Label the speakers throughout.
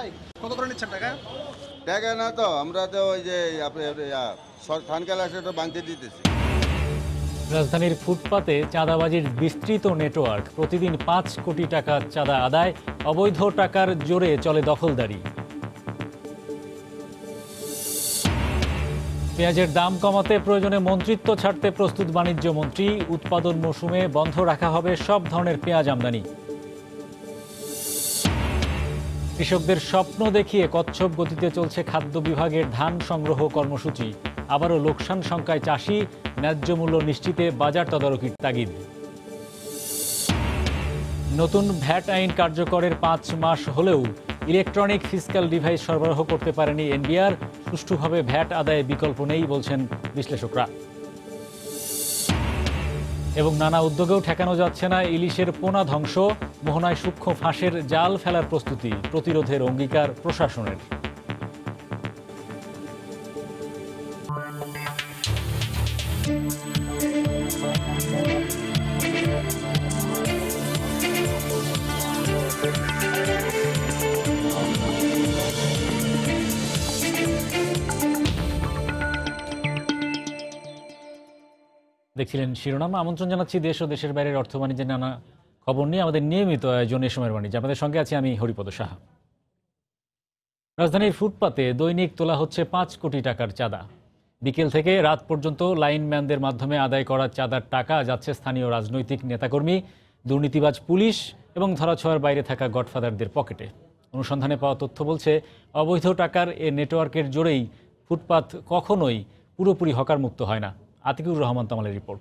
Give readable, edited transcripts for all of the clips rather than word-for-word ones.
Speaker 1: কত করে নিচ্ছেন টাকা?
Speaker 2: টাকা না তো আমরা তো ওই যে থানকাল আসে তো বাংতে দিতেছি।
Speaker 3: রাজধানীর ফুটপাতে চাঁদাবাজির বিস্তৃত নেটওয়ার্ক, প্রতিদিন 5 কোটি টাকা চাঁদা আদায়, অবৈধ টাকার জোরে চলে দখলদারি। পেঁয়াজের দাম কমাতে প্রয়োজনে মন্ত্রিত্ব ছাড়তে প্রস্তুত বাণিজ্য মন্ত্রী, উৎপাদন মৌসুমে বন্ধ রাখা হবে সব ধরনের পেঁয়াজ আমদানি। কৃষকদের স্বপ্ন দেখিয়ে কচ্ছপ গতিতে চলছে খাদ্য বিভাগের ধান সংগ্রহ কর্মসূচি। আবারও লোকসান শঙ্কায় চাষি, ন্যায্য মূল্য নিশ্চিতে বাজার তদারকির তাগিদ। নতুন ভ্যাট আইন কার্যকরের 5 মাস হলেও ইলেকট্রনিক ফিসক্যাল ডিভাইস সরবরাহ করতে পারেনি এনবিআর। সুষ্ঠুভাবে ভ্যাট আদায়ে বিকল্প নেই বলছেন বিশ্লেষকরা। এবং নানা উদ্যোগেও ঠেকানো যাচ্ছে না ইলিশের পোনা ধ্বংস। মোহনায় সূক্ষ্ম ফাঁসের জাল ফেলার প্রস্তুতি, প্রতিরোধের অঙ্গীকার প্রশাসনের। দেখছিলেন শিরোনাম। আমন্ত্রণ জানাচ্ছি দেশ ও দেশের বাইরের অর্থ বাণিজ্যের নানা খবর নিয়ে আমাদের নিয়মিত আয়োজনে সময়ের বাণিজ্য। আপনাদের সঙ্গে আছি আমি হরিপদ সাহা। রাজধানীর ফুটপাতে দৈনিক তোলা হচ্ছে 5 কোটি টাকার চাঁদা। বিকেল থেকে রাত পর্যন্ত লাইনম্যানদের মাধ্যমে আদায় করা চাঁদার টাকা যাচ্ছে স্থানীয় রাজনৈতিক নেতাকর্মী, দুর্নীতিবাজ পুলিশ এবং ধরাছোঁয়ার বাইরে থাকা গডফাদারদের পকেটে। অনুসন্ধানে পাওয়া তথ্য বলছে, অবৈধ টাকার এ নেটওয়ার্কের জোরেই ফুটপাত কখনোই পুরোপুরি হকার মুক্ত হয় না। আতিকুর রহমান তামালের রিপোর্ট।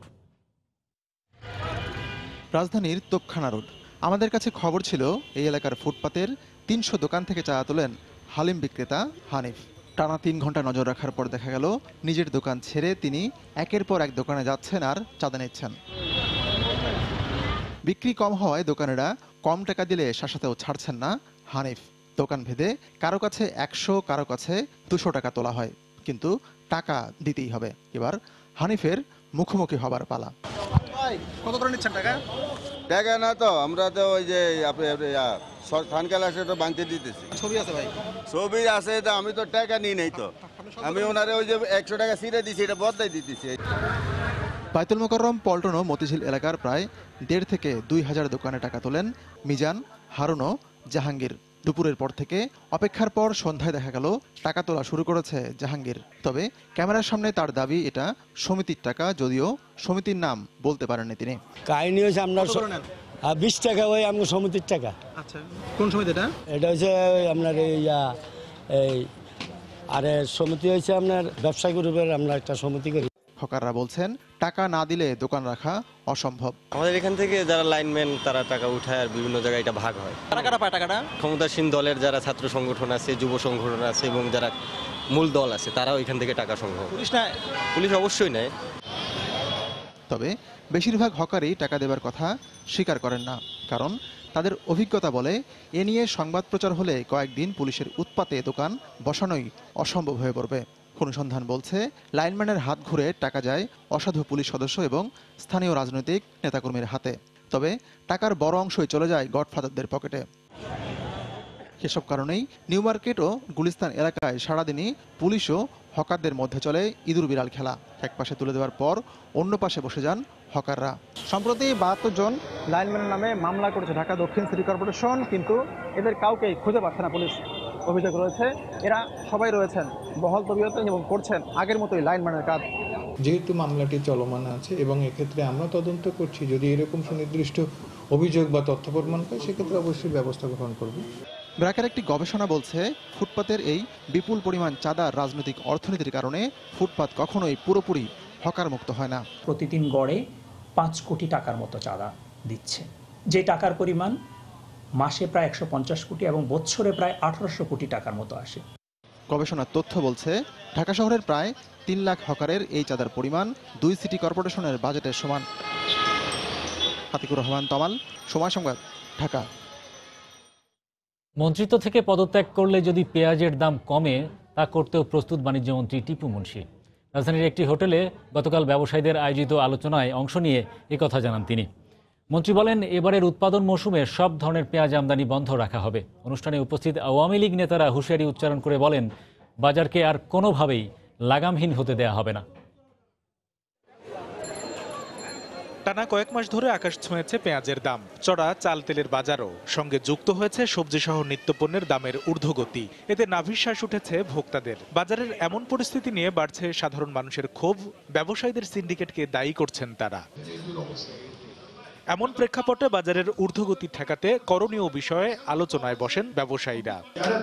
Speaker 4: রাজধানীর তোপখানা রোড। আমাদের কাছে খবর ছিল এই এলাকার ফুটপাতের 300 দোকান থেকে চাঁদা তোলেন হালিম বিক্রেতা হানিফ। টানা 3 ঘন্টা নজর রাখার পর দেখা গেল নিজের দোকান ছেড়ে তিনি একের পর এক দোকানে যাচ্ছেন আর চাঁদা নিচ্ছেন। বিক্রি কম হওয়ায় দোকানেরা কম টাকা দিলে শাসাতেও ছাড়ছেন না হানিফ। দোকান ভেদে কারো কাছে 100, কারো কাছে 200 টাকা তোলা হয়, কিন্তু টাকা দিতেই হবে। এবার হানিফের মুখোমুখি হবার পালা।
Speaker 1: কত করে নিচ্ছেন টাকা?
Speaker 2: টাকা না তো আমরা তো ওই যে থানকাল আসে তো বাংতে দিতেছি।
Speaker 1: ছবি আছে ভাই?
Speaker 2: ছবি আছে, তো আমি তো টাকা নিই নাই তো। আমি ওনারে ওই যে 100 টাকা ছিঁড়ে দিছি, এটা বদলাই দিতেছি।
Speaker 4: বায়তুল মোকাররম, পল্টন ও মতিঝিল এলাকার প্রায় 1.5 থেকে 2,000 দোকানে টাকা তোলেন মিজান, হারুন ও জাহাঙ্গীর। দুপুরের পর থেকে অপেক্ষার পর সন্ধ্যায় দেখা গেল টাকা তোলা শুরু করেছে জাহাঙ্গীর। তবে ক্যামেরার সামনে তার দাবি এটা সমিতির টাকা, যদিও সমিতির নাম বলতে পারেননি তিনি।
Speaker 5: কাহিনী হয়েছে আপনার 20 টাকা, ওই আমার সমিতির টাকা।
Speaker 1: আচ্ছা, কোন সমিতি এটা?
Speaker 5: এটা হচ্ছে আপনার এই আরে সমিতি হয়েছে আপনার ব্যবসায়ী গ্রুপের, আমরা একটা সমিতি করি।
Speaker 4: হকাররা বলছেন টাকা না দিলে দোকান রাখা অসম্ভব।
Speaker 6: আমাদের এখান থেকে যারা লাইনম্যান তারা টাকা উঠায় আর বিভিন্ন জায়গায় এটা ভাগ হয়।
Speaker 1: কারা পায় টাকাটা?
Speaker 6: ক্ষমতাসীন দলের যারা ছাত্র সংগঠন আছে, যুব সংগঠন আছে এবং যারা মূল দল আছে তারাও এখান থেকে টাকা সংগ্রহ।
Speaker 1: পুলিশ নেয়?
Speaker 6: পুলিশ অবশ্যই নেয়।
Speaker 4: তবে বেশিরভাগ হকারই টাকা দেবার কথা স্বীকার করেন না, কারণ তাদের অভিজ্ঞতা বলে এ নিয়ে সংবাদ প্রচার হলে কয়েকদিন পুলিশের উৎপাতে দোকান বসানোই অসম্ভব হয়ে পড়বে। অনুসন্ধান বলছে লাইনম্যানের হাত ঘুরে টাকা যায় অসাধু পুলিশ সদস্য এবং স্থানীয় রাজনৈতিক নেতাকর্মীর হাতে। তবে টাকার বড় অংশই চলে যায় গডফাদারদের পকেটে। এসব কারণেই নিউ মার্কেট ও গুলিস্তান এলাকায় সারাদিনই পুলিশ ও হকারদের মধ্যে চলে ইঁদুর বিড়াল খেলা। এক পাশে তুলে দেওয়ার পর অন্য পাশে বসে যান হকাররা।
Speaker 1: সম্প্রতি 72 জন লাইনম্যানের নামে মামলা করেছে ঢাকা দক্ষিণ সিটি কর্পোরেশন, কিন্তু এদের কাউকেই খুঁজে পাচ্ছে না পুলিশ। অভিযোগ রয়েছে এরা সবাই রয়েছেন বহাল তবিয়তে এবং করছেন আগের মতোই লাইনম্যানের কাজ।
Speaker 7: যেহেতু মামলাটি চলমান আছে এবং এক্ষেত্রে আমরা তদন্ত করছি, যদি এরকম সুনির্দিষ্ট অভিযোগ বা তথ্য প্রমাণ পাই সেক্ষেত্রে অবশ্যই ব্যবস্থা গ্রহণ করব।
Speaker 4: ব্র্যাকের একটি গবেষণা বলছে ফুটপাতের এই বিপুল পরিমাণ চাঁদা রাজনৈতিক অর্থনীতির কারণে ফুটপাত কখনোই পুরোপুরি হকার মুক্ত হয় না।
Speaker 8: প্রতিদিন গড়ে 5 কোটি টাকার মতো চাঁদা দিচ্ছে, যে টাকার পরিমাণ মাসে প্রায় 150 কোটি এবং বছরে প্রায় 1800 কোটি টাকার মতো আসে।
Speaker 4: গবেষণার তথ্য বলছে ঢাকা শহরের প্রায় 3 লাখ হকারের এই চাঁদার পরিমাণ 2 সিটি কর্পোরেশনের বাজেটের সমান। আতিকুর রহমান তামাল, সময় সংবাদ, ঢাকা।
Speaker 3: মন্ত্রিত্ব থেকে পদত্যাগ করলে যদি পেঁয়াজের দাম কমে, তা করতেও প্রস্তুত বাণিজ্যমন্ত্রী টিপু মুন্সি। রাজধানীর একটি হোটেলে গতকাল ব্যবসায়ীদের আয়োজিত আলোচনায় অংশ নিয়ে একথা জানান তিনি। মন্ত্রী বলেন, এবারের উৎপাদন মৌসুমে সব ধরনের পেঁয়াজ আমদানি বন্ধ রাখা হবে। অনুষ্ঠানে উপস্থিত আওয়ামী লীগ নেতারা হুঁশিয়ারি উচ্চারণ করে বলেন, বাজারকে আর কোনোভাবেই লাগামহীন হতে দেয়া হবে না।
Speaker 9: টানা কয়েক মাস ধরে আকাশ ছুঁয়েছে পেঁয়াজের দাম। চড়া চাল তেলের বাজারও সঙ্গে যুক্ত হয়েছে সবজিসহ নিত্যপণ্যের দামের ঊর্ধ্বগতি। এতে নাভিশ্বাস উঠেছে ভোক্তাদের। বাজারের এমন পরিস্থিতি নিয়ে বাড়ছে সাধারণ মানুষের ক্ষোভ। ব্যবসায়ীদের সিন্ডিকেটকে দায়ী করছেন তারা। এমন প্রেক্ষাপটে বাজারের ঊর্ধ্বগতি ঠেকাতে করণীয় বিষয়ে আলোচনায় বসেন ব্যবসায়ীরা।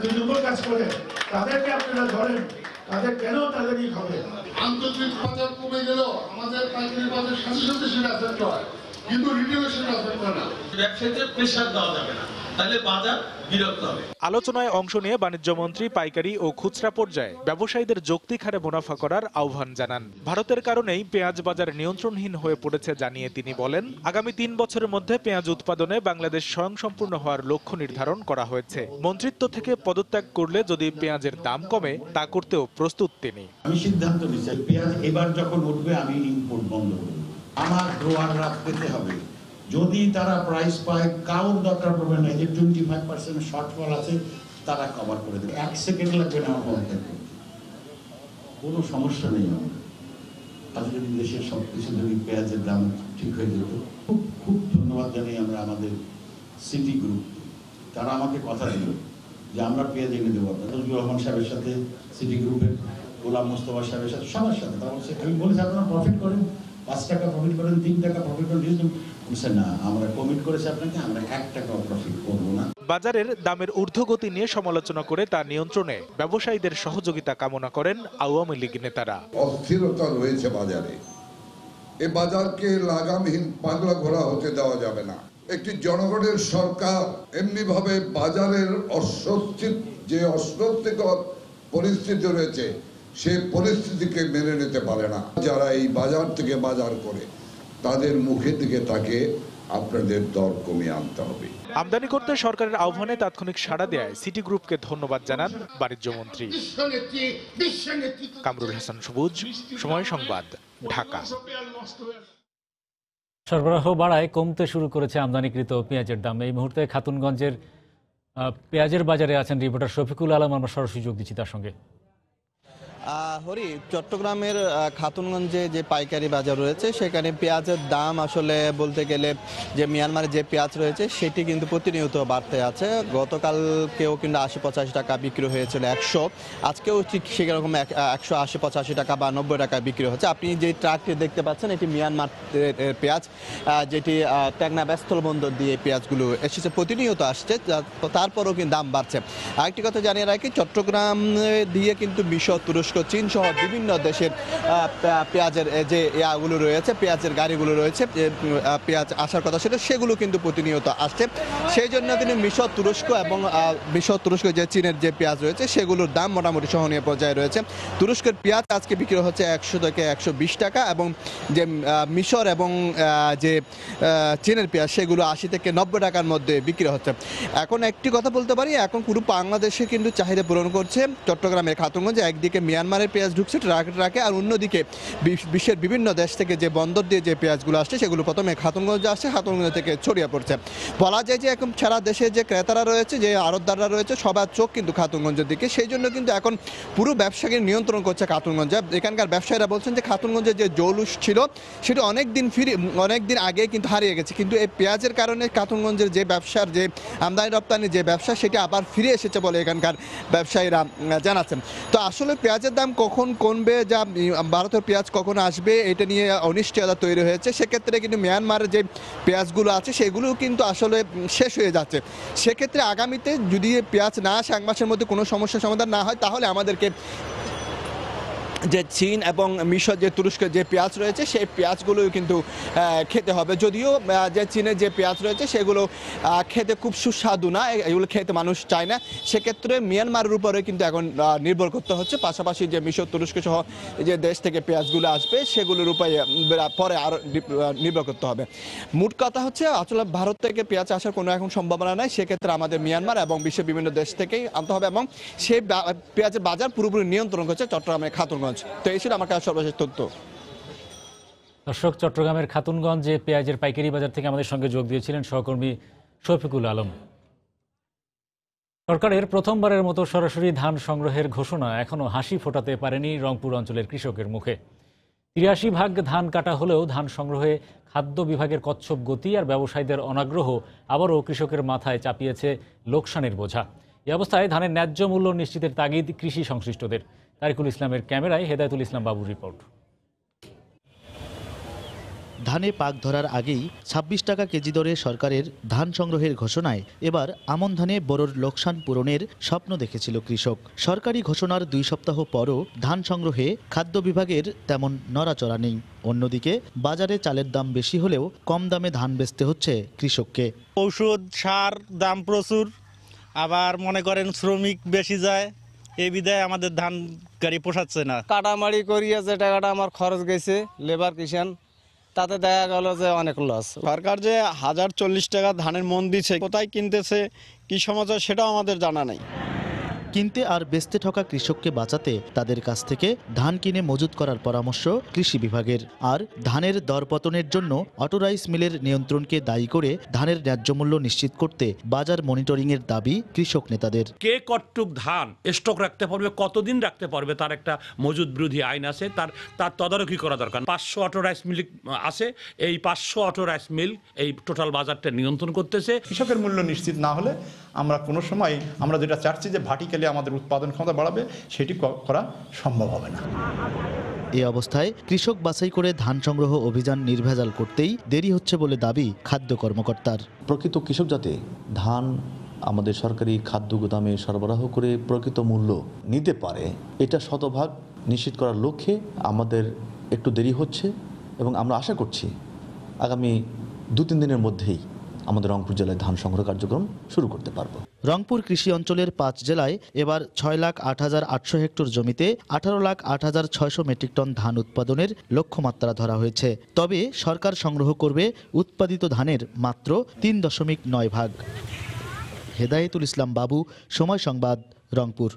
Speaker 10: আন্তর্জাতিক বাজার কমে গেল, আমাদের পাইকারি বাজার সাথে সাথে সেটা এফেক্ট হয়, কিন্তু রিটেলে সেটা এফেক্ট হয় না। ব্যবসায়ীদের প্রেসার দেওয়া যাবে না, তাহলে বাজার বিরক্ত হবে।
Speaker 9: আলোচনায় অংশ নিয়ে বাণিজ্য মন্ত্রী পাইকারি ও খুচরা পর্যায়ে ব্যবসায়ীদের যৌক্তিক হারে মুনাফা করার আহ্বান জানান। ভারতের কারণেই পেঁয়াজ বাজার নিয়ন্ত্রণহীন হয়ে পড়েছে জানিয়ে তিনি বলেন, আগামী 3 বছরের মধ্যে পেঁয়াজ উৎপাদনে বাংলাদেশ স্বয়ংসম্পূর্ণ হওয়ার লক্ষ্য নির্ধারণ করা হয়েছে। মন্ত্রিত্ব থেকে পদত্যাগ করলে যদি পেঁয়াজের দাম কমে, তা করতেও প্রস্তুত তিনি।
Speaker 11: আমি সিদ্ধান্ত নিচ্ছি, পেঁয়াজ এবার যখন উঠবে আমি ইম্পোর্ট বন্ধ করব। আমার গ্রোয়াররা পেতে হবে, যদি তারা প্রাইস পায়, কারোর দরকার পড়বে না। যে 25% শর্টফল আছে তারা কভার করে দেবে। 1 সেকেন্ড লাগবে না আমার বলতে, কোনো সমস্যা নেই। আমার আজ যদি দেশের সবকিছু যদি পেঁয়াজের দাম ঠিক হয়ে যেত, খুব খুব ধন্যবাদ জানাই আমরা আমাদের সিটি গ্রুপ। তারা আমাকে কথা দিল যে আমরা পেঁয়াজ এনে দেবো। নজরুল রহমান সাহেবের সাথে, সিটি গ্রুপের গোলাম মোস্তফা সাহেবের সাথে, সবার সাথে। তারা বলছে, আমি বলেছি আপনারা প্রফিট করেন, 5 টাকা প্রফিট করেন, 3 টাকা প্রফিট করেন। না, আমরা কমিট করেছি আপনাকে, আমরা 1 টাকা প্রফিট করব না।
Speaker 9: বাজারের দামের ঊর্ধ্বগতি নিয়ে সমালোচনা করে তা নিয়ন্ত্রণে ব্যবসায়ীদের সহযোগিতা কামনা করেন আওয়ামী লীগ নেতারা।
Speaker 10: অস্থিরতা রয়েছে বাজারে, এ বাজারকে লাগামহীন পাগলা ঘোড়া হতে দেওয়া যাবে না। একটি জনগণের সরকার এমনি ভাবে বাজারের অস্বস্তিকর পরিস্থিতি রয়েছে, সেই পরিস্থিতিকে মেনে নিতে পারে না। যারা এই বাজার থেকে বাজার করে, তাদের মুখের দিকে তাকে আপনাদের দর কমিয়ে আনতে হবে।
Speaker 9: আমদানি করতে সরকারের আহ্বানে তাৎক্ষণিক সাড়া দেয় সিটি গ্রুপকে ধন্যবাদ জানান বাণিজ্য মন্ত্রী। কামরুল হাসান সবুজ, সময় সংবাদ, ঢাকা।
Speaker 3: সরবরাহ বাড়ায় কমতে শুরু করেছে আমদানিকৃত পেঁয়াজের দাম। এই মুহূর্তে খাতুনগঞ্জের পেঁয়াজের বাজারে আছেন রিপোর্টার শফিকুল আলম। আমরা সরাসরি যোগ দিচ্ছি তার সঙ্গে।
Speaker 12: হরি, চট্টগ্রামের খাতুনগঞ্জে যে পাইকারি বাজার রয়েছে, সেখানে পেঁয়াজের দাম আসলে বলতে গেলে যে মিয়ানমারে যে পেঁয়াজ রয়েছে সেটি কিন্তু প্রতিনিয়ত বাড়তে আছে। গতকালকেও কিন্তু 80-85 টাকা বিক্রি হয়েছিল 100, আজকেও ঠিক সেরকম 180-85 টাকা বা 90 টাকা বিক্রি হচ্ছে। আপনি যে ট্রাকটি দেখতে পাচ্ছেন, এটি মিয়ানমার পেঁয়াজ, যেটি টেকনা স্থলবন্দর দিয়ে পেঁয়াজগুলো এসেছে, প্রতিনিয়ত আসছে, তারপরেও কিন্তু দাম বাড়ছে। আরেকটি কথা জানিয়ে রাখি, চট্টগ্রাম দিয়ে কিন্তু মিশর, তুরস্ক, চীন সহ বিভিন্ন দেশের পেঁয়াজের যে ইয়াগুলো রয়েছে, পেঁয়াজের গাড়িগুলো রয়েছে, পেঁয়াজ আসার কথা ছিল, সেগুলো কিন্তু প্রতিনিয়ত আসছে। সেই জন্য কিন্তু মিশর, তুরস্ক যে চীনের যে পেঁয়াজ রয়েছে, সেগুলোর দাম মোটামুটি সহনীয় পর্যায়ে রয়েছে। তুরস্কের পেঁয়াজ আজকে বিক্রি হচ্ছে 100 থেকে 120 টাকা, এবং যে মিশর এবং যে চীনের পেঁয়াজ, সেগুলো 80 থেকে 90 টাকার মধ্যে বিক্রি হচ্ছে। এখন একটি কথা বলতে পারি, এখন পুরো বাংলাদেশে কিন্তু চাহিদা পূরণ করছে চট্টগ্রামের খাতুনগঞ্জে। একদিকে মিয়ানমারের পেঁয়াজ ঢুকছে ট্রাকে, আর অন্যদিকে বিশ্বের বিভিন্ন দেশ থেকে যে বন্দর দিয়ে যে পেঁয়াজগুলো আসছে, সেগুলো প্রথমে খাতুনগঞ্জে আসছে, খাতুনগঞ্জ থেকে ছড়িয়ে পড়ছে। বলা যায় যে এখন সারা দেশে যে ক্রেতারা রয়েছে, যে আড়তদাররা রয়েছে, সবার চোখ কিন্তু খাতুনগঞ্জের দিকে। সেই জন্য কিন্তু এখন পুরো ব্যবসাকে নিয়ন্ত্রণ করছে খাতুনগঞ্জে। এখানকার ব্যবসায়ীরা বলছেন যে খাতুনগঞ্জে যে জৌলুস ছিল, সেটা অনেকদিন আগে কিন্তু হারিয়ে গেছে, কিন্তু এই পেঁয়াজের কারণে খাতুনগঞ্জের যে ব্যবসার যে আমদানি রপ্তানি যে ব্যবসা, সেটা আবার ফিরে এসেছে বলে এখানকার ব্যবসায়ীরা জানাচ্ছেন। তো আসলে পেঁয়াজের দাম কখন কমবে, যা ভারতের পেঁয়াজ কখন আসবে, এটা নিয়ে অনিশ্চয়তা তৈরি হয়েছে। সেক্ষেত্রে কিন্তু মিয়ানমারের যে পেঁয়াজগুলো আছে, সেগুলো কিন্তু আসলে শেষ হয়ে যাচ্ছে। সেক্ষেত্রে আগামীতে যদি পেঁয়াজ না আসে, 1 মাসের মধ্যে কোনো সমস্যার সমাধান না হয়, তাহলে আমাদেরকে যে চীন এবং মিশর, যে তুরস্কের যে পেঁয়াজ রয়েছে, সেই পেঁয়াজগুলো কিন্তু খেতে হবে। যদিও যে চীনের যে পেঁয়াজ রয়েছে, সেগুলো খেতে খুব সুস্বাদু না, এগুলো খেতে মানুষ চায় না। সেক্ষেত্রে মিয়ানমারের উপরে কিন্তু এখন নির্ভর করতে হচ্ছে। পাশাপাশি যে মিশর, তুরস্ক সহ যে দেশ থেকে পেঁয়াজগুলো আসবে, সেগুলোর উপরে পরে আরও নির্ভর করতে হবে। মোট কথা হচ্ছে, আসলে ভারত থেকে পেঁয়াজ আসার কোনো এখন সম্ভাবনা নাই। সেক্ষেত্রে আমাদের মিয়ানমার এবং বিশ্বের বিভিন্ন দেশ থেকেই আনতে হবে, এবং সেই পেঁয়াজের বাজার পুরোপুরি নিয়ন্ত্রণ করছে চট্টগ্রামের খাতুনগঞ্জ। তো এই ছিল আমার কাছে সর্বশেষ তথ্য।
Speaker 3: দর্শক, চট্টগ্রামের খাতুনগঞ্জে পেঁয়াজের পাইকারি বাজার থেকে আমাদের সঙ্গে যোগ দিয়েছিলেন সহকর্মী শফিকুল আলম। সরকারের প্রথমবারের মতো সরাসরি ধান সংগ্রহের ঘোষণা এখনও হাসি ফোটাতে পারেনি রংপুর অঞ্চলের কৃষকের মুখে। ৮৩ ভাগ ধান কাটা হলেও ধান সংগ্রহে খাদ্য বিভাগের কচ্ছপ গতি আর ব্যবসায়ীদের অনাগ্রহ আবারও কৃষকের মাথায় চাপিয়েছে লোকসানের বোঝা। এই অবস্থায় ধানের ন্যায্য মূল্য নিশ্চিতের তাগিদ কৃষি সংশ্লিষ্টদের। তারিকুল ইসলামের ক্যামেরায় হেদায়েতুল ইসলাম বাবুর রিপোর্ট।
Speaker 13: ধানে পাক ধরার আগেই ২৬ টাকা কেজি দরে সরকারের ধান সংগ্রহের ঘোষণায় এবার আমন ধানে বড়োর লোকসান পূরণের স্বপ্ন দেখেছিল কৃষক। সরকারি ঘোষণার ২ সপ্তাহ পরও ধান সংগ্রহে খাদ্য বিভাগের তেমন নড়াচড়া নেই। অন্যদিকে বাজারে চালের দাম বেশি হলেও কম দামে ধান বেচতে হচ্ছে কৃষককে।
Speaker 14: ঔষধ সার দাম প্রচুর, আবার মনে করেন শ্রমিক বেশি যায়, এই বিধায় আমাদের ধান গাড়ি পোষাচ্ছে না।
Speaker 15: কাটামারি করিয়া যে টাকাটা আমার খরচ গেছে লেবার কিষান, তাতে দেখা গেল যে অনেক লস।
Speaker 16: সরকার যে ১০৪০ টাকা ধানের মন দিচ্ছে, কোথায় কিনতেছে কি সমাচার সেটাও আমাদের জানা নাই।
Speaker 13: কিনতে আর বেচতে ঠকা কৃষককে বাঁচাতে তাদের কাছ থেকে ধান কিনে মজুত করার পরামর্শ কৃষি বিভাগের। আর ধানের দরপতনের জন্য অটোরাইস মিলের নিয়ন্ত্রণকে দায়ী করে ধানের ন্যায্য মূল্য নিশ্চিত করতে বাজার মনিটরিংয়ের দাবি কৃষক নেতাদের।
Speaker 17: কে কতটুক ধান স্টক রাখতে পারবে, কতদিন রাখতে পারবে, তার একটা মজুত বিরোধী আইন আছে, তার তদারকি করা দরকার। ৫০০ অটোরাইস মিল আছে, এই ৫০০ অটোরাইস মিল এই টোটাল বাজারটা নিয়ন্ত্রণ করতেছে।
Speaker 18: কৃষকের মূল্য নিশ্চিত না হলে আমরা কোনো সময় আমরা যেটা চাচ্ছি যে ভার্টিক্যালি আমাদের উৎপাদন ক্ষমতা বাড়াবে, সেটি করা সম্ভব হবে না।
Speaker 13: এই অবস্থায় কৃষক বাছাই করে ধান সংগ্রহ অভিযান নির্ভেজাল করতেই দেরি হচ্ছে বলে দাবি খাদ্য কর্মকর্তার।
Speaker 19: প্রকৃত কৃষক যাতে ধান আমাদের সরকারি খাদ্য গুদামে সরবরাহ করে প্রকৃত মূল্য নিতে পারে, এটা শতভাগ নিশ্চিত করার লক্ষ্যে আমাদের একটু দেরি হচ্ছে এবং আমরা আশা করছি আগামী ২-৩ দিনের মধ্যেই আমাদের রংপুর জেলায় ধান সংগ্রহ কার্যক্রম শুরু করতে পারব।
Speaker 13: রংপুর কৃষি অঞ্চলের ৫ জেলায় এবার ৬,০৮,৮০০ হেক্টর জমিতে ১৮,০৮,৬০০ মেট্রিক টন ধান উৎপাদনের লক্ষ্যমাত্রা ধরা হয়েছে। তবে সরকার সংগ্রহ করবে উৎপাদিত ধানের মাত্র ৩.৯ ভাগ। হেদায়েতুল ইসলাম বাবু, সময় সংবাদ, রংপুর।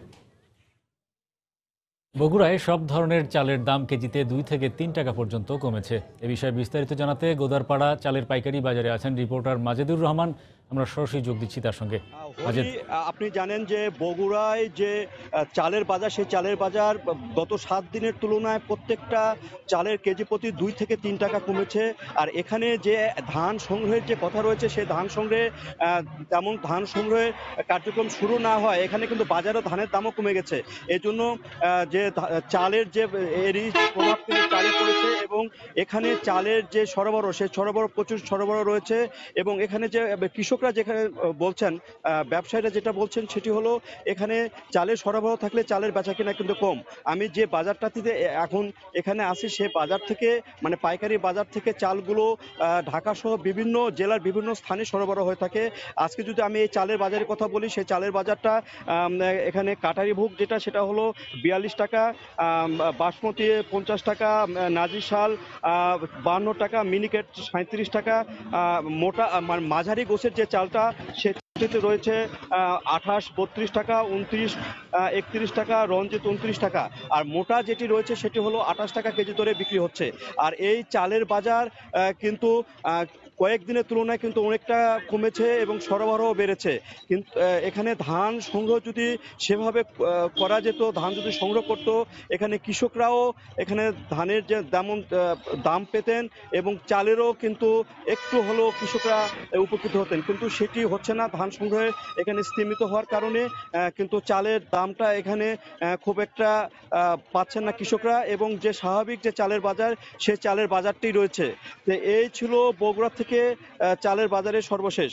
Speaker 3: বগুড়ায় সব ধরনের চালের দাম কেজিতে ২ থেকে ৩ টাকা পর্যন্ত কমেছে। এ বিষয়ে বিস্তারিত জানাতে গোদারপাড়া চালের পাইকারি বাজারে আছেন রিপোর্টার মাজেদুর রহমান। আমরা সরাসরি যোগ দিচ্ছি তার সঙ্গে।
Speaker 20: আপনি জানেন যে বগুড়ায় যে চালের বাজার, সেই চালের বাজার গত ৭ দিনের তুলনায় প্রত্যেকটা চালের কেজি প্রতি ২ থেকে ৩ টাকা কমেছে। আর এখানে যে ধান সংগ্রহের যে কথা রয়েছে, সেই ধান সংগ্রহে তেমন ধান সংগ্রহের কার্যক্রম শুরু না হয় এখানে কিন্তু বাজারে ধানের দামও কমে গেছে। এই জন্য যে চালের যে এরই প্রভাব কিন্তু চালে পড়েছে এবং এখানে চালের যে সরবরাহ, সেই সরবরাহ প্রচুর সরবরাহ রয়েছে। এবং এখানে যে কৃষকরা যেখানে বলছেন, ব্যবসায়ীরা যেটা বলছেন সেটি হলো এখানে চালের সরবরাহ থাকলে চালের বেচা কিনা কিন্তু কম। আমি যে বাজারটাতে এখন এখানে আসি, সে বাজার থেকে মানে পাইকারি বাজার থেকে চালগুলো ঢাকা সহ বিভিন্ন জেলার বিভিন্ন স্থানে সরবরাহ হয়ে থাকে। আজকে যদি আমি এই চালের বাজারের কথা বলি, সেই চালের বাজারটা এখানে কাটারি ভোগ যেটা, সেটা হলো ৪২ টাকা, বাসমতি ৫০ টাকা, নাজি শাল ৫২ টাকা, মিনিকেট ৩৭ টাকা, মোটা মাঝারি গোছের যে চালটা সেটিতে রয়েছে ২৮, ৩২ টাকা, ২৯, ৩১ টাকা, রঞ্জিত ২৯ টাকা। আর মোটা যেটি রয়েছে সেটি হলো ২৮ টাকা কেজি দরে বিক্রি হচ্ছে। আর এই চালের বাজার কিন্তু কয়েকদিনের তুলনায় কিন্তু অনেকটা কমেছে এবং সরবরাহ বেড়েছে। কিন্তু এখানে ধান সংগ্রহ যদি সেভাবে করা যেত, ধান যদি সংগ্রহ করত, এখানে কৃষকরাও এখানে ধানের যে দাম পেতেন এবং চালেরও কিন্তু একটু হলেও কৃষকরা উপকৃত হতেন। কিন্তু সেটি হচ্ছে না। ধান সংগ্রহে এখানে স্তীমিত হওয়ার কারণে কিন্তু চালের দামটা এখানে খুব একটা পাচ্ছেন না কৃষকরা এবং যে স্বাভাবিক যে চালের বাজার, সে চালের বাজারটি রয়েছে। তো এই ছিল বগুড়া থেকে চালের বাজারে সর্বশেষ।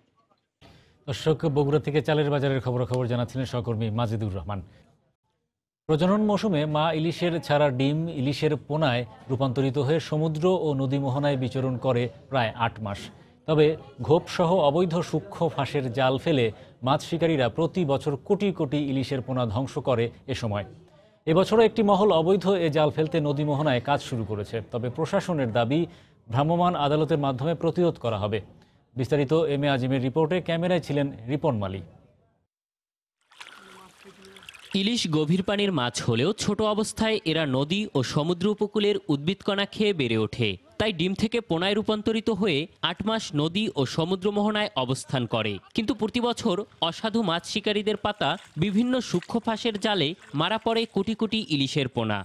Speaker 3: দর্শক, বগুড়া থেকে চালের বাজারের খবর জানাচ্ছিলেন সহকর্মী মাজেদুর রহমান। প্রজনন মৌসুমে মা ইলিশের ছাড়া ডিম ইলিশের পোনায় রূপান্তরিত হয়ে সমুদ্র ও নদী মোহনায় বিচরণ করে প্রায় ৮ মাস। তবে ঘোপসহ অবৈধ সূক্ষ্ম ফাঁসের জাল ফেলে মাছ শিকারীরা প্রতি বছর কোটি কোটি ইলিশের পোনা ধ্বংস করে এ সময়। এবছরও একটি মহল অবৈধ এ জাল ফেলতে নদী মোহনায় কাজ শুরু করেছে। তবে প্রশাসনের দাবি ভ্রাম্যমাণ আদালতের মাধ্যমে প্রতিরোধ করা হবে। বিস্তারিত এম এ আজিমের রিপোর্টে, ক্যামেরায় ছিলেন রিপন মালি।
Speaker 21: ইলিশ গভীর পানির মাছ হলেও ছোট অবস্থায় এরা নদী ও সমুদ্র উপকূলের উদ্ভিদকণা খেয়ে বেড়ে ওঠে। তাই ডিম থেকে পোনায় রূপান্তরিত হয়ে 8 মাস নদী ও সমুদ্র মোহনায় অবস্থান করে। কিন্তু প্রতি বছর অসাধু মাছ শিকারীদের পাতা বিভিন্ন সূক্ষ্ম ফাঁসের জালে মারা পড়ে কোটি কোটি ইলিশের পোনা।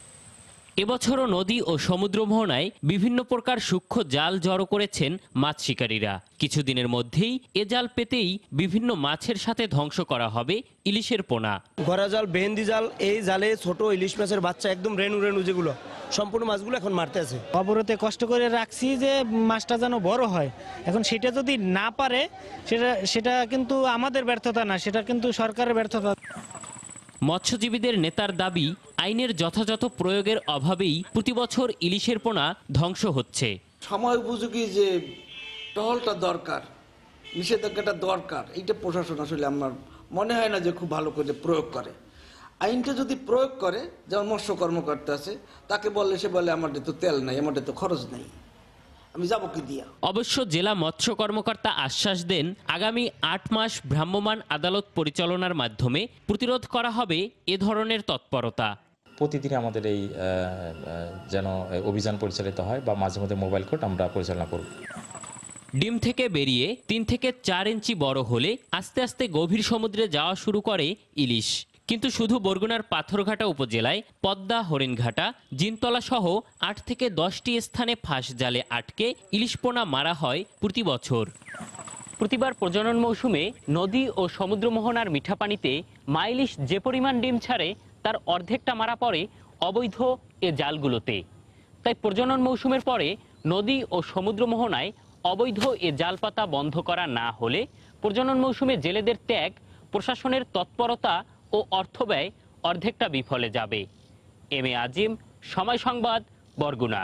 Speaker 21: এবছরও নদী ও সমুদ্র মোহনায় বিভিন্ন প্রকার সূক্ষ্ম জাল জড়ো করেছেন মাছ শিকারীরা। কিছুদিনের মধ্যেই এ জাল পেতেই বিভিন্ন মাছের সাথে ধ্বংস করা হবে ইলিশের পোনা।
Speaker 5: ঘোড়া জাল, বেহেন্দি জাল, এই জালে ছোট ইলিশ মাছের বাচ্চা একদম রেণু রেণু যেগুলো সম্পূর্ণ মাছগুলো এখন মারতে আছে।
Speaker 14: অবরতে কষ্ট করে রাখছি যে মাছটা যেন বড় হয়। এখন সেটা যদি না পারে সেটা কিন্তু আমাদের ব্যর্থতা না, সেটা কিন্তু সরকারের ব্যর্থতা।
Speaker 21: মৎস্যজীবীদের নেতার দাবি, আইনের যথাযথ প্রয়োগের অভাবেই প্রতি বছর ইলিশের পোনা ধ্বংস হচ্ছে।
Speaker 22: সময় উপযোগী যে টহলটা দরকার, নিষেধাজ্ঞাটা দরকার, এইটা প্রশাসন আসলে আমার মনে হয় না যে খুব ভালো করে প্রয়োগ করে। আইনটা যদি প্রয়োগ করে, যেমন মৎস্য কর্মকর্তা আছে, তাকে বললে সে বলে আমাদের তো তেল নাই, আমাদের তো খরচ নেই, আমি যাবো কি দিয়া।
Speaker 21: অবশ্য জেলা মৎস্য কর্মকর্তা আশ্বাস দেন, আগামী 8 মাস ভ্রাম্যমাণ আদালত পরিচালনার মাধ্যমে প্রতিরোধ করা হবে এ ধরনের তৎপরতা।
Speaker 23: প্রতিদিন আমাদের এই যেন অভিযান পরিচালিত হয় বা মাঝে মধ্যে মোবাইল কোর্ট আমরা পরিচালনা করব।
Speaker 21: ডিম থেকে বেরিয়ে 3 থেকে 4 ইঞ্চি বড় হলে আস্তে আস্তে গভীর সমুদ্রে যাওয়া শুরু করে ইলিশ। কিন্তু শুধু বরগুনার পাথরঘাটা উপজেলায় পদ্মা, হরিণঘাটা, জিনতলা সহ 8 থেকে 10টি স্থানে ফাঁস জালে আটকে ইলিশ পোনা মারা হয় প্রতি বছর। প্রতিবার প্রজনন মৌসুমে নদী ও সমুদ্র মোহনার মিঠা পানিতে মা ইলিশ যে পরিমাণ ডিম ছাড়ে তার অর্ধেকটা মারা পড়ে অবৈধ এ জালগুলোতে। তাই প্রজনন মৌসুমের পরে নদী ও সমুদ্র মোহনায় অবৈধ এ জাল পাতা বন্ধ করা না হলে প্রজনন মৌসুমে জেলেদের ত্যাগ, প্রশাসনের তৎপরতা ও অর্থ ব্যয় অর্ধেকটা বিফলে যাবে। এম এ আজিম, সময় সংবাদ, বরগুনা।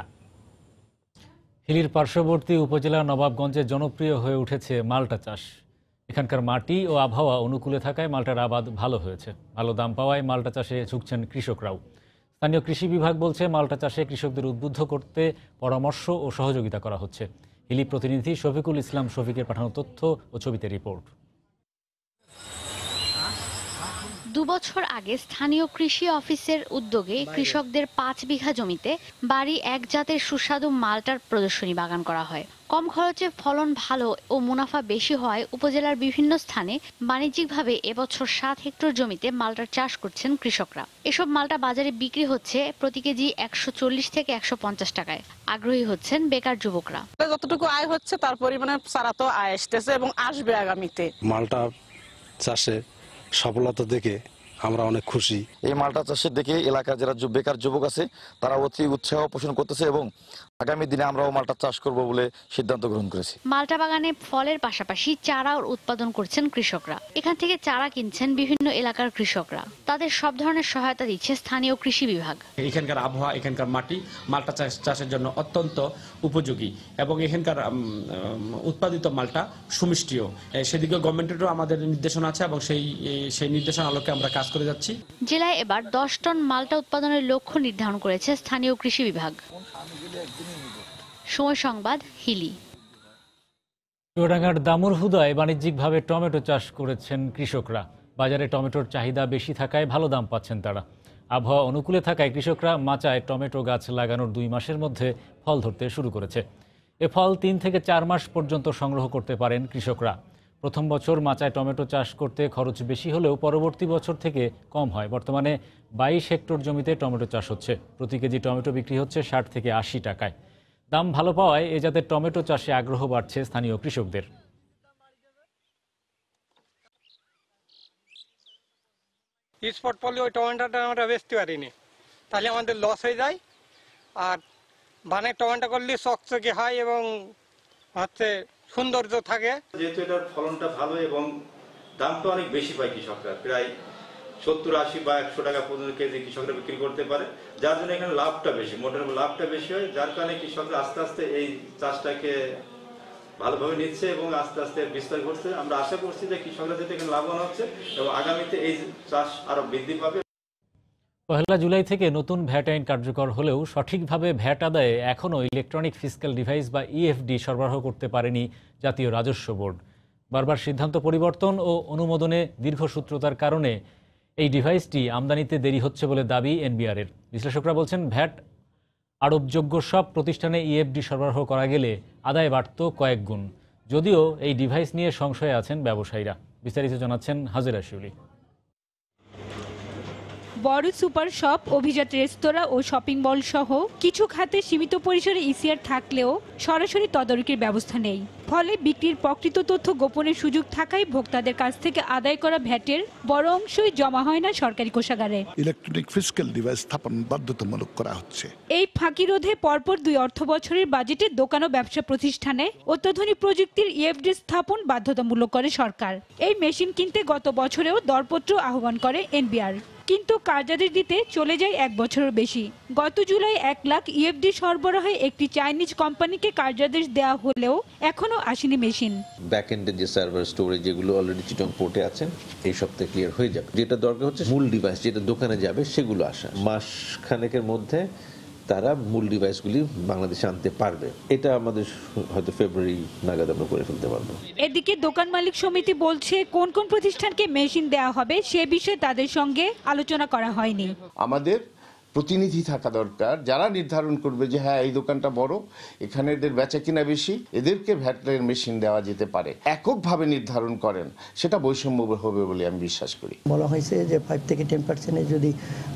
Speaker 3: হিলির পার্শ্ববর্তী উপজেলা নবাবগঞ্জে জনপ্রিয় হয়ে উঠেছে মাল্টা চাষ। এখানকার মাটি ও আবহাওয়া অনুকূলে থাকায় মাল্টার আবাদ ভালো হয়েছে। ভালো দাম পাওয়ায় মাল্টা চাষে ঝুঁকছেন কৃষকরাও। স্থানীয় কৃষি বিভাগ বলছে, মাল্টা চাষে কৃষকদের উদ্বুদ্ধ করতে পরামর্শ ও সহযোগিতা করা হচ্ছে। হিলি প্রতিনিধি শফিকুল ইসলাম শফিকের পাঠানো তথ্য ও ছবিতে রিপোর্ট।
Speaker 24: 2 বছর আগে স্থানীয় কৃষি অফিসের উদ্যোগে কৃষকদের 5 বিঘা জমিতে বাড়ি এক জাতের সুস্বাদু মাল্টার প্রদর্শনী বাগান করা হয়। কম খরচে ফলন ভালো ও মুনাফা বেশি হওয়ায় উপজেলার বিভিন্ন স্থানে বাণিজ্যিকভাবে এবছর 7 হেক্টর জমিতে মাল্টার চাষ করছেন কৃষকরা। এসব মাল্টা বাজারে বিক্রি হচ্ছে প্রতি কেজি 140 থেকে 150 টাকায়। আগ্রহী হচ্ছেন বেকার যুবকরা।
Speaker 25: যতটুকু আয় হচ্ছে তার পরিমাণে সারা তো আয় আসতেছে এবং আসবে আগামীতে।
Speaker 26: মাল্টা চাষে সফলতা দেখে আমরা অনেক খুশি।
Speaker 27: এই মাল্টা চাষের দেখে এলাকার যারা বেকার যুবক আছে তারা অতি উৎসাহ পোষণ করতেছে এবং আগামী দিনে আমরাও মাল্টা চাষ করব বলে সিদ্ধান্ত গ্রহণ করেছি।
Speaker 24: মাল্টা বাগানে ফলের পাশাপাশি চারাও উৎপাদন করছেন কৃষকরা। এখান থেকে চারা কিনছেন বিভিন্ন এলাকার কৃষকরা। তাদের সব ধরনের সহায়তা দিচ্ছে স্থানীয় কৃষি বিভাগ।
Speaker 28: এখানকার আবহাওয়া, এখানকার মাটি মাল্টা চাষের জন্য অত্যন্ত উপযোগী এবং এখানকার উৎপাদিত মাল্টা সুমিষ্টীয়। সেদিকে গভর্নমেন্টেরও আমাদের নির্দেশনা আছে এবং সেই নির্দেশনা আলোকে আমরা কাজ করে যাচ্ছি।
Speaker 24: জেলায় এবার 10 টন মাল্টা উৎপাদনের লক্ষ্য নির্ধারণ করেছে স্থানীয় কৃষি বিভাগ। সময় সংবাদ, হিলি।
Speaker 3: চুয়াডাঙ্গার দামুরহুদায় বাণিজ্যিকভাবে টমেটো চাষ করেছেন কৃষকরা। বাজারে টমেটোর চাহিদা বেশি থাকায় ভালো দাম পাচ্ছেন তারা। আবহাওয়া অনুকূলে থাকায় কৃষকরা মাচায় টমেটো গাছ লাগানোর 2 মাসের মধ্যে ফল ধরতে শুরু করেছে। এ ফল 3 থেকে 4 মাস পর্যন্ত সংগ্রহ করতে পারেন কৃষকরা। প্রথম বছর মাচায় টমেটো চাষ করতে খরচ বেশি হলেও পরবর্তী বছর থেকে কম হয়। বর্তমানে 22 হেক্টর জমিতে টমেটো চাষ হচ্ছে। প্রতি কেজি টমেটো বিক্রি হচ্ছে 60 থেকে 80 টাকায়। দাম ভালো পাওয়ায় এ জাতের টমেটো চাষে আগ্রহ বাড়ছে স্থানীয় কৃষকদের।
Speaker 29: স্পট পড়লে ওই টমেটোটা আমরা বেচতে পারিনি, তাহলে আমাদের লস হয়ে যায়। আর বানের টমেটো করলে চকচকে হয় এবং হচ্ছে সৌন্দর্য থাকে।
Speaker 30: যেহেতু এটার ফলনটা ভালো এবং দামটা অনেক বেশি পায় কৃষকরা, প্রায় 70, 80 বা 100 টাকা পর্যন্ত কেজি কৃষকরা বিক্রি করতে পারে, যার জন্য এখানে লাভটা বেশি, মোটের লাভটা বেশি হয়, যার কারণে কৃষকরা আস্তে আস্তে এই চাষটাকে ভালোভাবে নিচ্ছে এবং আস্তে আস্তে বিস্তার করছে। আমরা আশা করছি যে কৃষকরা যাতে এখানে লাভবান হচ্ছে এবং আগামীতে এই চাষ আরো বৃদ্ধি পাবে।
Speaker 3: 1 জুলাই থেকে নতুন ভ্যাট আইন কার্যকর হলেও সঠিকভাবে ভ্যাট আদায়ে এখনও ইলেকট্রনিক ফিসক্যাল ডিভাইস বা ইএফডি সরবরাহ করতে পারেনি জাতীয় রাজস্ব বোর্ড। বারবার সিদ্ধান্ত পরিবর্তন ও অনুমোদনে দীর্ঘসূত্রতার কারণে এই ডিভাইসটি আমদানিতে দেরি হচ্ছে বলে দাবি এনবিআরের। বিশ্লেষকরা বলছেন, ভ্যাট আরোপযোগ্য সব প্রতিষ্ঠানে ইএফডি সরবরাহ করা গেলে আদায় বাড়ত কয়েক গুণ। যদিও এই ডিভাইস নিয়ে সংশয়ে আছেন ব্যবসায়ীরা। বিস্তারিত জানাচ্ছেন হাজেরা শিউলি।
Speaker 1: বড় সুপার শপ, অভিজাত রেস্তোরাঁ ও শপিং মল সহ কিছু খাতে সীমিত পরিসরে ইসিআর থাকলেও সরাসরি তদারকির ব্যবস্থা নেই। ফলে বিক্রির প্রকৃত তথ্য গোপনের সুযোগ থাকায় ভোক্তাদের কাছ থেকে আদায় করা ভ্যাটের বড় অংশই জমা হয় না সরকারি কোষাগারে।
Speaker 2: ইলেকট্রনিক ফিজিক্যাল ডিভাইস স্থাপন বাধ্যতামূলক করা হচ্ছে।
Speaker 1: এই ফাঁকি রোধে পরপর 2 অর্থ বছরের বাজেটে দোকান ও ব্যবসা প্রতিষ্ঠানে অত্যাধুনিক প্রযুক্তির ইএফডি স্থাপন বাধ্যতামূলক করে সরকার। এই মেশিন কিনতে গত বছরেও দরপত্র আহ্বান করে এনবিআর, কিন্তু কার্যাদেশ দিতে চলে যায় 1 বছরের বেশি। গত জুলাই 1 লাখ ইএফডি সরবরাহে একটি চাইনিজ কোম্পানিকে কার্যাদেশ দেওয়া হলেও এখনো আসেনি মেশিন।
Speaker 4: ব্যাক এন্ডে যে সার্ভার স্টোরেজ যেগুলো অলরেডি চিটং পোর্টে আছেন, এই সপ্তাহে ক্লিয়ার হয়ে যাবে। যেটা দরকার হচ্ছে মূল ডিভাইস যেটা দোকানে যাবে সেগুলো আসা। মাস খানেকের মধ্যে তারা মূল ডিভাইসগুলি বাংলাদেশে আনতে পারবে। এটা আমাদের হয়তো ফেব্রুয়ারি নাগাদ আমরা করে ফেলতে পারবো।
Speaker 1: এদিকে দোকান মালিক সমিতি বলছে কোন কোন প্রতিষ্ঠানকে মেশিন দেওয়া হবে সে বিষয়ে তাদের সঙ্গে আলোচনা করা হয়নি।
Speaker 6: আমাদের প্রতিনিধি থাকা দরকার, যারা নির্ধারণ করবে যে হ্যাঁ এই দোকানটা বড়, এখানে এদের বেচা কিনা বেশি, এদেরকে ভ্যাটের মেশিন দেওয়া যেতে পারে। এককভাবে নির্ধারণ করেন, সেটা বৈষম্য হবে বলে আমি বিশ্বাস করি।
Speaker 7: বলা হয়েছে যে 5 থেকে 10% যদি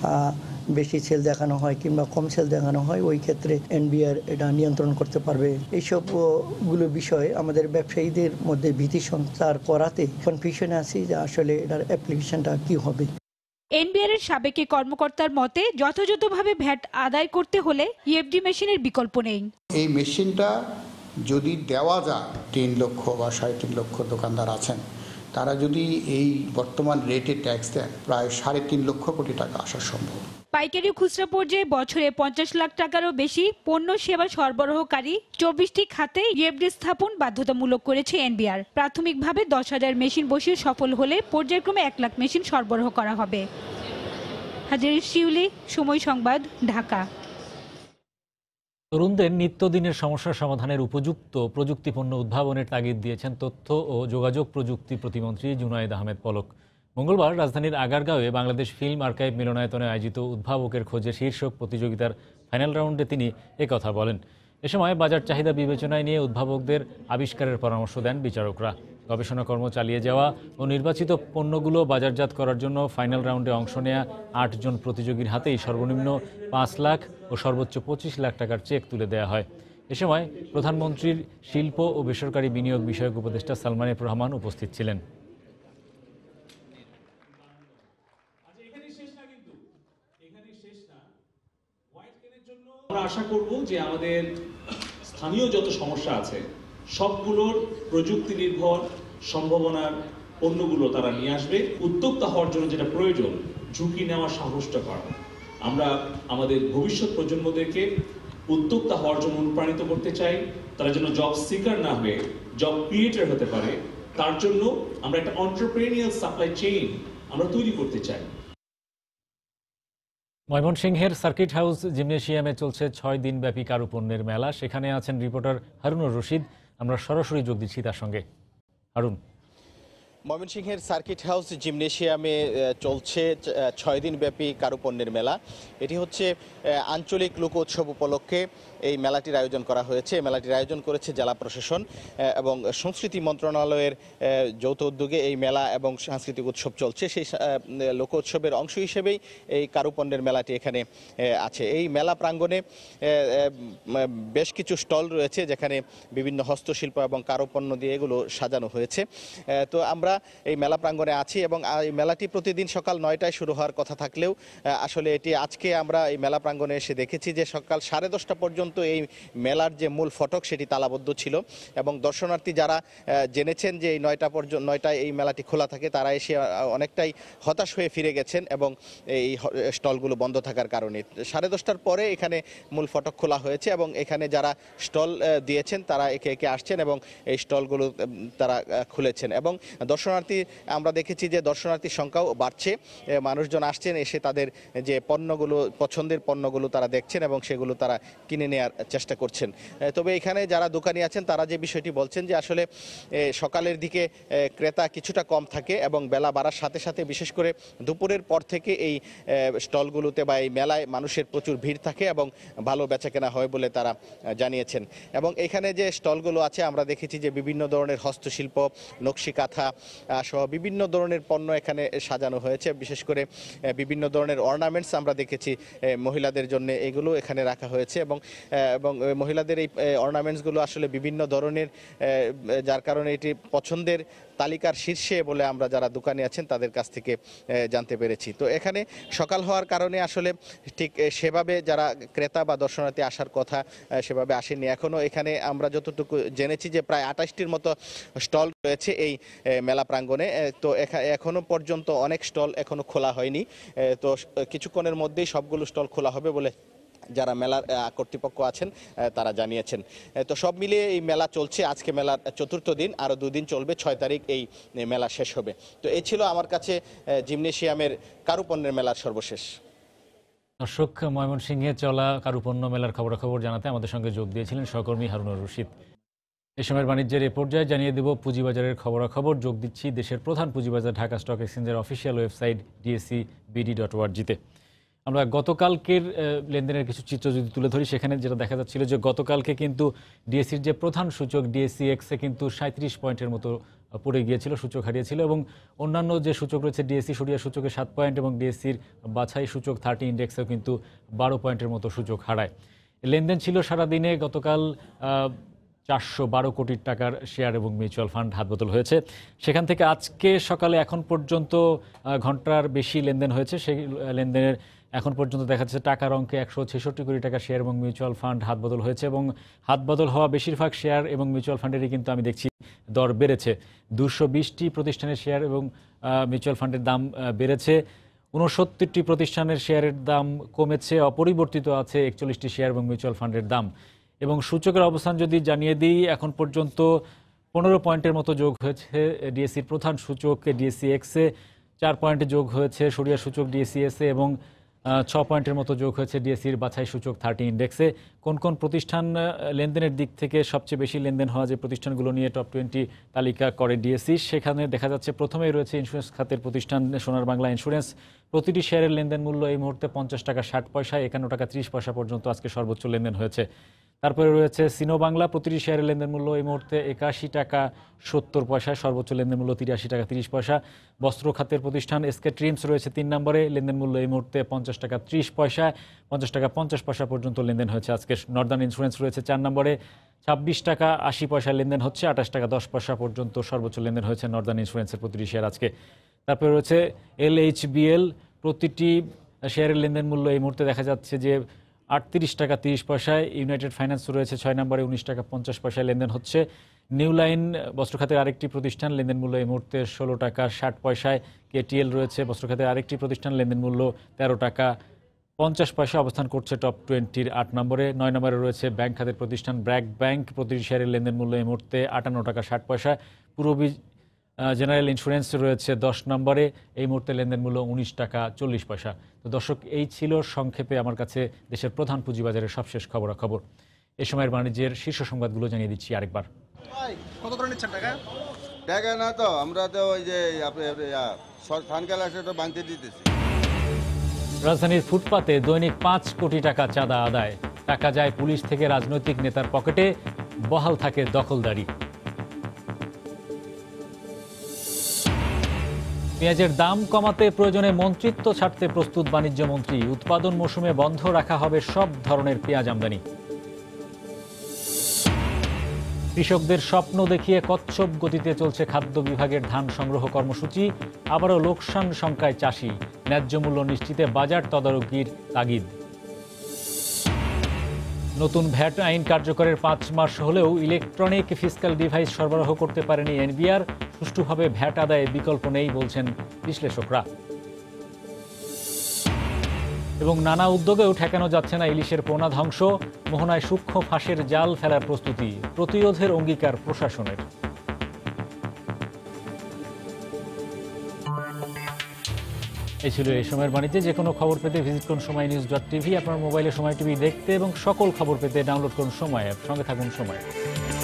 Speaker 7: বেশি সেল দেখানো হয় কিংবা কম সেল দেখানো হয়, ওই ক্ষেত্রে এনবিআর এটা নিয়ন্ত্রণ করতে পারবে। এইসবগুলো বিষয়ে আমাদের ব্যবসায়ীদের মধ্যে ভীতি সঞ্চার করাতে কনফিউশনে আছি যে আসলে এটার অ্যাপ্লিকেশনটা কি হবে।
Speaker 1: এনবিআর এর সাবেক কর্মকর্তার মতে যথাযথভাবে ভ্যাট আদায় করতে হলে ইএফডি মেশিনের বিকল্প নেই।
Speaker 8: এই মেশিনটা যদি দেওয়া যায়, 3 লক্ষ বা 3.5 লক্ষ দোকানদার আছেন, তারা যদি এই বর্তমান রেটে ট্যাক্স দেন, প্রায় 3.5 লক্ষ কোটি টাকা আসা সম্ভব।
Speaker 1: পাইকারি খুচরা পর্যায়ে বছরে 50 লাখ টাকারও বেশি পণ্য সেবা সরবরাহকারী 24টি খাতে ইএফডি স্থাপন বাধ্যতামূলক করেছে এনবিআর। প্রাথমিকভাবে 10,000 মেশিন বসিয়ে সফল হলে পর্যায়ক্রমে 1 লাখ মেশিন সরবরাহ করা হবে। হাজেরা শিউলি, সময় সংবাদ, ঢাকা।
Speaker 3: তরুণদের নিত্যদিনের সমস্যা সমাধানের উপযুক্ত প্রযুক্তিপণ্য উদ্ভাবনের তাগিদ দিয়েছেন তথ্য ও যোগাযোগ প্রযুক্তি প্রতিমন্ত্রী জুনায়েদ আহমেদ পলক। মঙ্গলবার রাজধানীর আগারগাঁওয়ে বাংলাদেশ ফিল্ম আর্কাইভ মিলনায়তনে আয়োজিত উদ্ভাবকের খোঁজে শীর্ষক প্রতিযোগিতার ফাইনাল রাউন্ডে তিনি একথা বলেন। এ সময় বাজার চাহিদা বিবেচনায় নিয়ে উদ্ভাবকদের আবিষ্কারের পরামর্শ দেন বিচারকরা। গবেষণা কর্ম চালিয়ে যাওয়া ও নির্বাচিত পণ্যগুলো বাজারজাত করার জন্য ফাইনাল রাউন্ডে অংশ নেয়া 8 জন প্রতিযোগীর হাতেই সর্বনিম্ন 5 লাখ ও সর্বোচ্চ 25 লাখ টাকার চেক তুলে দেওয়া হয়। এ সময় প্রধানমন্ত্রীর শিল্প ও বেসরকারি বিনিয়োগ বিষয়ক উপদেষ্টা সালমান এফ রহমান উপস্থিত ছিলেন।
Speaker 9: আমরা আশা করব যে আমাদের স্থানীয় যত সমস্যা আছে সবগুলোর প্রযুক্তি নির্ভর সম্ভাবনার পণ্যগুলো তারা নিয়ে আসবে। উদ্যোক্তা হওয়ার জন্য যেটা প্রয়োজন, ঝুঁকি নেওয়ার সাহসটা করা। আমরা আমাদের ভবিষ্যৎ প্রজন্মদেরকে উদ্যোক্তা হওয়ার জন্য অনুপ্রাণিত করতে চাই। তারা যেন জব সিকার না হয়ে জব ক্রিয়েটর হতে পারে, তার জন্য আমরা একটা এন্টারপ্রেনিউরিয়াল সাপ্লাই চেইন আমরা তৈরি করতে চাই।
Speaker 3: ময়মনসিংহের সার্কিট হাউস জিমনেশিয়ামে চলছে 6 দিনব্যাপী কারুপণ্যের মেলা। সেখানে আছেন রিপোর্টার হারুনুর রশিদ। আমরা সরাসরি যোগ দিচ্ছি তার সঙ্গে। হারুন।
Speaker 10: ময়মনসিংহের সার্কিট হাউস জিমনেশিয়ামে চলছে 6 দিনব্যাপী কারুপণ্যের মেলা। এটি হচ্ছে আঞ্চলিক লোক উৎসব উপলক্ষে এই মেলাটির আয়োজন করা হয়েছে। মেলাটির আয়োজন করেছে জেলা প্রশাসন এবং সংস্কৃতি মন্ত্রণালয়ের যৌথ উদ্যোগে এই মেলা এবং সাংস্কৃতিক উৎসব চলছে। সেই লোক উৎসবের অংশ হিসেবেই এই কারুপণ্যের মেলাটি এখানে আছে। এই মেলা প্রাঙ্গণে বেশ কিছু স্টল রয়েছে যেখানে বিভিন্ন হস্তশিল্প এবং কারুপণ্য দিয়ে এগুলো সাজানো হয়েছে। তো আমরা এই মেলা প্রাঙ্গণে আছি এবং এই মেলাটি প্রতিদিন সকাল 9টায় শুরু হওয়ার কথা থাকলেও আসলে এটি আজকে আমরা এই মেলা প্রাঙ্গণে এসে দেখেছি যে সকাল 10:30 পর্যন্ত এই মেলার যে মূল ফটক সেটি তালাবদ্ধ ছিল এবং দর্শনার্থী যারা জেনেছেন যে এই 9টায় এই মেলাটি খোলা থাকে তারা এসে অনেকটাই হতাশ হয়ে ফিরে গেছেন এবং এই স্টলগুলো বন্ধ থাকার কারণে 10:30টার পরে এখানে মূল ফটক খোলা হয়েছে এবং এখানে যারা স্টল দিয়েছেন তারা একে একে আসছেন এবং এই স্টলগুলো তারা খুলেছেন এবং দর্শনার্থী আমরা দেখেছি যে দর্শনার্থীর সংখ্যাও বাড়ছে, মানুষজন আসছেন, এসে তাদের যে পণ্যগুলো পছন্দের পণ্যগুলো তারা দেখছেন এবং সেগুলো তারা কিনে নেওয়ার চেষ্টা করছেন। তবে এখানে যারা দোকানি আছেন তারা যে বিষয়টি বলছেন যে আসলে সকালের দিকে ক্রেতা কিছুটা কম থাকে এবং বেলা বাড়ার সাথে সাথে বিশেষ করে দুপুরের পর থেকে এই স্টলগুলোতে বা এই মেলায় মানুষের প্রচুর ভিড় থাকে এবং ভালো বেচাকেনা হয় বলে তারা জানিয়েছেন। এবং এখানে যে স্টলগুলো আছে আমরা দেখেছি যে বিভিন্ন ধরনের হস্তশিল্প, নকশি কাঁথা সহ বিভিন্ন ধরনের পণ্য এখানে সাজানো হয়েছে। বিশেষ করে বিভিন্ন ধরনের অর্নামেন্টস আমরা দেখেছি মহিলাদের জন্য, এগুলো এখানে রাখা হয়েছে এবং মহিলাদের এই অর্নামেন্টসগুলো আসলে বিভিন্ন ধরনের, যার কারণে এটি পছন্দের তালিকার শীর্ষে বলে আমরা যারা দোকানি আছেন তাদের কাছ থেকে জানতে পেরেছি। তো এখানে সকাল হওয়ার কারণে আসলে ঠিক সেভাবে যারা ক্রেতা বা দর্শনার্থী আসার কথা সেভাবে আসেনি। এখনও এখানে আমরা যতটুকু জেনেছি যে প্রায় 28টির মতো স্টল রয়েছে এই মেলা প্রাঙ্গণে। তো এখনো পর্যন্ত অনেক স্টল এখনো খোলা হয়নি, তো কিছুক্ষণের মধ্যেই সবগুলো স্টল খোলা হবে বলে যারা মেলার কর্তৃপক্ষ আছেন তারা জানিয়েছেন। তো সব মিলিয়ে এই মেলা চলছে, আজকে মেলার 4র্থ দিন, আরও 2 দিন চলবে, 6 তারিখ এই মেলা শেষ হবে। তো এই ছিল আমার কাছে জিমনেশিয়ামের কারুপণ্যের মেলার সর্বশেষ।
Speaker 3: দর্শক, ময়মনসিংহে চলা কারুপণ্য মেলার খবরাখবর জানাতে আমাদের সঙ্গে যোগ দিয়েছিলেন সহকর্মী হারুনুর রশিদ। এই সময়ের বাণিজ্যের এ পর্যায়ে জানিয়ে দেব পুঁজিবাজারের খবরাখবর। যোগ দিচ্ছি দেশের প্রধান পুঁজিবাজার ঢাকা স্টক এক্সচেঞ্জের অফিসিয়াল ওয়েবসাইট dscbd.org-তে। আমরা গতকালকের লেনদেনের কিছু চিত্র যদি তুলে ধরি, সেখানে যেটা দেখা যাচ্ছিল যে গতকালকে কিন্তু ডিএসসির যে প্রধান সূচক DSCX-এ কিন্তু 37 পয়েন্টের মতো পড়ে গিয়েছিল, সূচক হারিয়েছিল, এবং অন্যান্য যে সূচক রয়েছে ডিএসসি সরিয়া সূচকে 7 পয়েন্ট এবং ডিএসসির বাছাই সূচক 30 ইন্ডেক্সেও কিন্তু 12 পয়েন্টের মতো সূচক হারায়। লেনদেন ছিল সারাদিনে গতকাল 412 কোটি টাকার শেয়ার এবং মিউচুয়াল ফান্ড হাতবদল হয়েছে। সেখান থেকে আজকে সকালে এখন পর্যন্ত ঘন্টার বেশি লেনদেন হয়েছে। সেই লেনদেনের এখন পর্যন্ত দেখা যাচ্ছে টাকার অঙ্কে 166 কোটি টাকার শেয়ার এবং মিউচুয়াল ফান্ড হাতবদল হয়েছে, এবং হাতবদল হওয়া বেশিরভাগ শেয়ার এবং মিউচুয়াল ফান্ডেরই কিন্তু আমি দেখছি দর বেড়েছে। 220টি প্রতিষ্ঠানের শেয়ার এবং মিউচুয়াল ফান্ডের দাম বেড়েছে, 69টি প্রতিষ্ঠানের শেয়ারের দাম কমেছে, অপরিবর্তিত আছে 41টি শেয়ার এবং মিউচুয়াল ফান্ডের দাম। এবং সূচকের অবস্থান যদি জানিয়ে দিই, এখন পর্যন্ত 15 পয়েন্টের মতো যোগ হয়েছে ডিএসসির প্রধান সূচক DSCX-এ, 4 পয়েন্টে যোগ হয়েছে সরিয়া সূচক DSCS-এ এবং 6 পয়েন্টের মতো যোগ হয়েছে ডিএসসির বাছাই সূচক 30 ইন্ডেক্সে। কোন কোন প্রতিষ্ঠান লেনদেনের দিক থেকে সবচেয়ে বেশি লেনদেন হওয়া যে প্রতিষ্ঠানগুলো নিয়ে টপ 20 তালিকা করে ডিএসসি, সেখানে দেখা যাচ্ছে প্রথমেই রয়েছে ইন্স্যুরেন্স খাতের প্রতিষ্ঠান সোনার বাংলা ইন্স্যুরেন্স। প্রতিটি শেয়ারের লেনদেন মূল্য এই মুহূর্তে 50 টাকা 60 পয়সা, 51 টাকা 30 পয়সা পর্যন্ত আজকে সর্বোচ্চ লেনদেন হয়েছে। তারপরে রয়েছে সিনো বাংলা, প্রতিটি শেয়ারের লেনদেন মূল্য এই মুহূর্তে 81 টাকা 70 পয়সা, সর্বোচ্চ লেনদেন মূল্য 83 টাকা 30 পয়সা। বস্ত্র খাতের প্রতিষ্ঠান এসকে ট্রিমস রয়েছে 3 নম্বরে, লেনদেন মূল্য এই মুহূর্তে 50 টাকা 30 পয়সা, 50 টাকা 50 পয়সা পর্যন্ত লেনদেন হয়েছে আজকে। নর্দার্ন ইন্স্যুরেন্স রয়েছে 4 নম্বরে, 26 টাকা 80 পয়সা লেনদেন হচ্ছে, 28 টাকা 10 পয়সা পর্যন্ত সর্বোচ্চ লেনদেন হয়েছে নর্দার্ন ইন্স্যুরেন্সের প্রতিটি শেয়ার আজকে। তারপরে রয়েছে LHBL, প্রতিটি শেয়ারের লেনদেন মূল্য এই মুহূর্তে দেখা যাচ্ছে যে 38 টাকা 30 পয়সায়। ইউনাইটেড ফাইন্যান্স রয়েছে 6 নম্বরে, 19 টাকা 50 পয়সায় লেনদেন হচ্ছে। নিউ লাইন বস্ত্র খাতের আরেকটি প্রতিষ্ঠান, লেনদেন মূল্য এই মুহূর্তে 16 টাকা 60 পয়সায়। KTL রয়েছে বস্ত্র খাতের আরেকটি প্রতিষ্ঠান, লেনদেন মূল্য 13 টাকা 50 পয়সা, অবস্থান করছে টপ 20-র 8 নম্বরে। 9 নম্বরে রয়েছে ব্যাংক খাতের প্রতিষ্ঠান ব্র্যাক ব্যাংক, প্রতিটি শেয়ারের লেনদেন মূল্য এই মুহূর্তে 58 টাকা 60 পয়সা। পূর্ববী জেনারেল ইন্স্যুরেন্স রয়েছে 10 নম্বরে, এই মুহূর্তে লেনদেন মূল্য 19 টাকা 40 পয়সা। তো দর্শক, এই ছিল সংক্ষেপে আমার কাছে দেশের প্রধান পুঁজিবাজারের সবশেষ খবরাখবর। এই সময়ের বাণিজ্যের শীর্ষ সংবাদগুলো জানিয়ে দিচ্ছি আরেকবার।
Speaker 5: কত করে নিচ্ছেন টাকা? টাকা না তো, আমরা তো ওই যে বাঁধতে দিতেছি।
Speaker 3: রাজধানীর ফুটপাতে দৈনিক 5 কোটি টাকা চাঁদা আদায়, টাকা যায় পুলিশ থেকে রাজনৈতিক নেতার পকেটে, বহাল থাকে দখলদারি। পেঁয়াজের দাম কমাতে প্রয়োজনে মন্ত্রিত্ব ছাড়তে প্রস্তুত বাণিজ্য মন্ত্রী, উৎপাদন মৌসুমে বন্ধ রাখা হবে সব ধরনের পেঁয়াজ আমদানি। কৃষকদের স্বপ্ন দেখিয়ে কচ্ছপ গতিতে চলছে খাদ্য বিভাগের ধান সংগ্রহ কর্মসূচি, আবারও লোকসান শঙ্কায় চাষি, ন্যায্য মূল্য নিশ্চিতে বাজার তদারকির তাগিদ। নতুন ভ্যাট আইন কার্যকরের 5 মাস হলেও ইলেকট্রনিক ফিসক্যাল ডিভাইস সরবরাহ করতে পারেনি এনবিআর, সুষ্ঠুভাবে ভ্যাট আদায়ে বিকল্প নেই বলছেন বিশ্লেষকরা। এবং নানা উদ্যোগেও ঠেকানো যাচ্ছে না ইলিশের পোনা ধ্বংস, মোহনায় সূক্ষ্ম ফাঁসের জাল ফেলার প্রস্তুতি, প্রতিরোধের অঙ্গীকার প্রশাসনের। এই ছিল এই সময়ের বাণিজ্যে। যে কোনো খবর পেতে ভিজিট করুন সময়নিউজ.tv। আপনার মোবাইলে সময় টিভি দেখতে এবং সকল খবর পেতে ডাউনলোড করুন সময় অ্যাপ। সঙ্গে থাকুন সময়।